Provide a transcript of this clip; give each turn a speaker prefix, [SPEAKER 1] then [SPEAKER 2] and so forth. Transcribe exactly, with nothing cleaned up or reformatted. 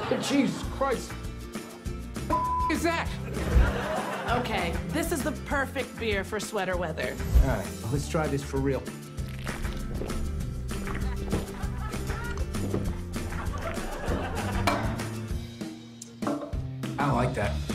[SPEAKER 1] Jesus Christ. What is that?
[SPEAKER 2] Okay, this is the perfect beer for sweater weather.
[SPEAKER 1] All right, well, let's try this for real. I like that.